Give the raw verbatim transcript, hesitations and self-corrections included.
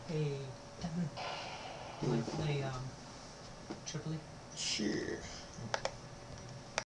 Hey, Evan, you want to play um, Tripoli? Sure.